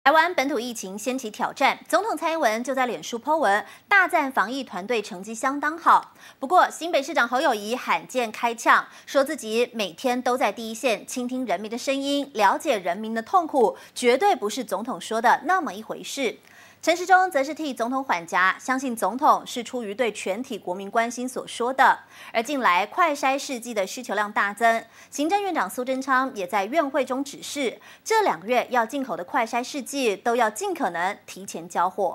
台湾本土疫情掀起挑战，总统蔡英文就在脸书 po 文，大赞防疫团队成绩相当好。不过，新北市长侯友宜罕见开呛，说自己每天都在第一线倾听人民的声音，了解人民的痛苦，绝对不是总统说的那么一回事。陈时中则是替总统缓颊，相信总统是出于对全体国民关心所说的。而近来快筛试剂的需求量大增，行政院长苏贞昌也在院会中指示，这2个月要进口的快筛试剂都要尽可能提前交货。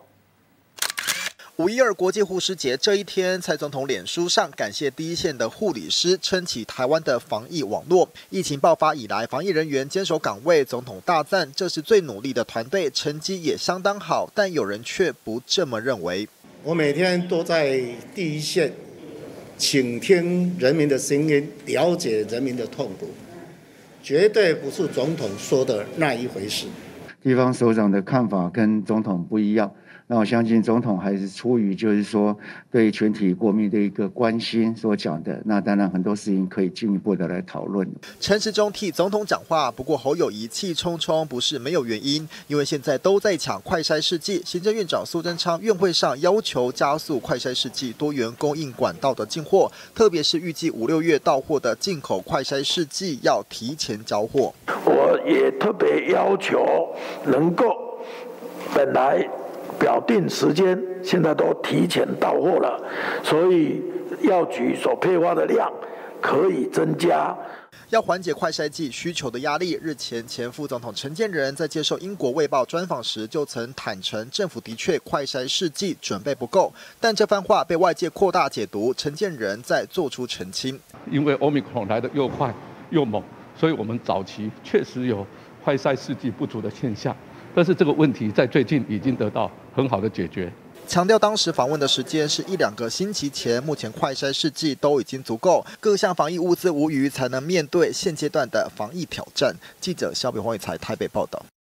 512国际护士节这一天，蔡总统脸书上感谢第一线的护理师撑起台湾的防疫网络。疫情爆发以来，防疫人员坚守岗位，总统大赞这是最努力的团队，成绩也相当好。但有人却不这么认为。 我每天都在第一线，倾听人民的声音，了解人民的痛苦，绝对不是总统说的那一回事。 地方首长的看法跟总统不一样。那我相信总统还是出于就是说对全体国民的一个关心所讲的，那当然很多事情可以进一步的来讨论。 陈时中替总统讲话，不过侯友宜气冲冲不是没有原因，因为现在都在抢快筛试剂，行政院长苏贞昌院会上要求加速快筛试剂多元供应管道的进货，特别是预计5、6月到货的进口快筛试剂要提前交货。 我也特别要求能够本来表定时间，现在都提前到货了，所以药局所配发的量可以增加。 要缓解快筛剂需求的压力，日前前副总统陈建仁在接受英国卫报专访时就曾坦诚，政府的确快筛试剂准备不够，但这番话被外界扩大解读，陈建仁在做出澄清。 因为 Omicron 来得又快又猛，所以我们早期确实有快筛试剂不足的现象。但是这个问题在最近已经得到很好的解决。 强调当时访问的时间是1、2个星期前，目前快筛试剂都已经足够，各项防疫物资无虞，才能面对现阶段的防疫挑战。记者肖炳宏台北报道。